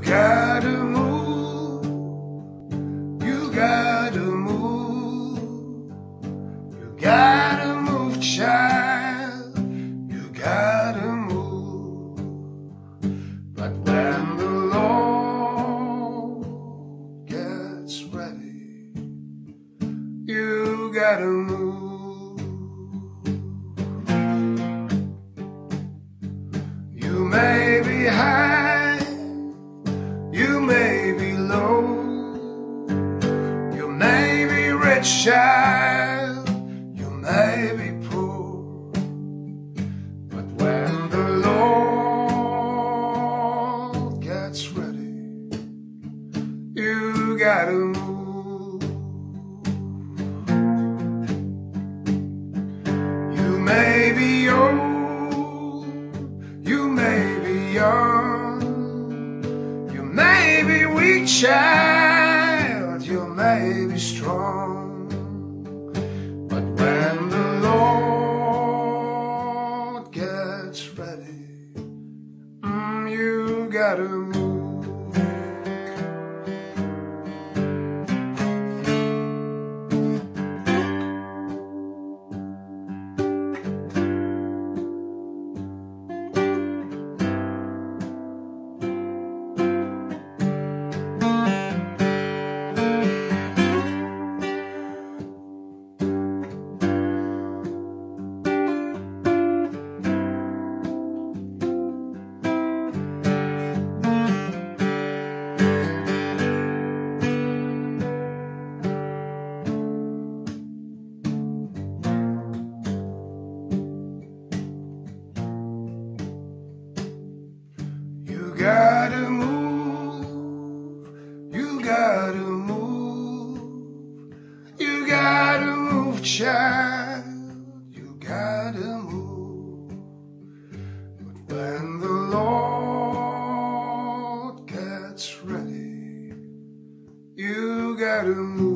gotta move, you gotta move, you gotta move, child, you gotta move. But when the Lord gets ready, you gotta move. You may be high, you may be low, you may be rich, child, you may be poor. But when the Lord gets ready, you gotta move. You may be old, you may be young, you may be weak, child, you may be strong. But when the Lord gets ready, you gotta move. You gotta move, you gotta move, you gotta move, child, you gotta move. But when the Lord gets ready, you gotta move.